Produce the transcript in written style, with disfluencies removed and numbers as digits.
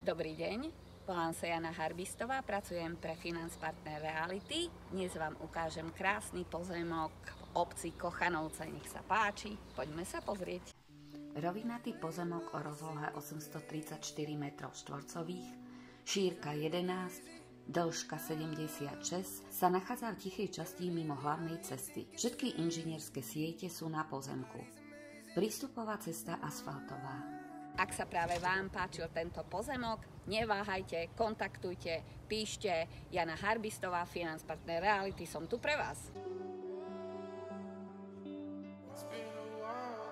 Dobrý deň, volám sa Jana Harbistová, pracujem pre Finance Partner Reality. Dnes vám ukážem krásny pozemok v obci Kochanovce. Nech sa páči, poďme sa pozrieť. Rovinatý pozemok o rozlohe 834 m2, šírka 11, dĺžka 76 sa nachádza v tichej časti mimo hlavnej cesty. Všetky inžinierské siete sú na pozemku. Prístupová cesta asfaltová. Ak sa práve vám páčil tento pozemok, neváhajte, kontaktujte, píšte. Jana Harbistová, Finance Partner Reality, som tu pre vás.